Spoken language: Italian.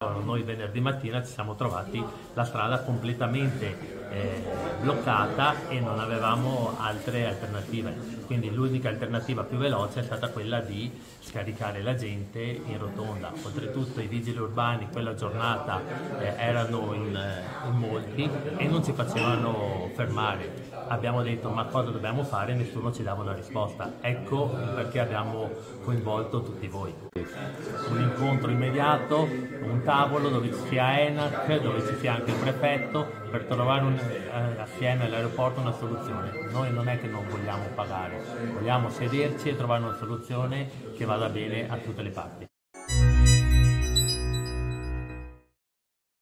Noi venerdì mattina ci siamo trovati la strada completamente bloccata e non avevamo altre alternative, quindi l'unica alternativa più veloce è stata quella di scaricare la gente in rotonda. Oltretutto i vigili urbani quella giornata erano in molti e non ci facevano fermare. Abbiamo detto ma cosa dobbiamo fare? Nessuno ci dava una risposta. Ecco perché abbiamo coinvolto tutti voi. Un incontro immediato, un tavolo dove ci sia ENAC, dove ci sia anche il prefetto, per trovare assieme all'aeroporto una soluzione. Noi non è che non vogliamo pagare, vogliamo sederci e trovare una soluzione che vada bene a tutte le parti.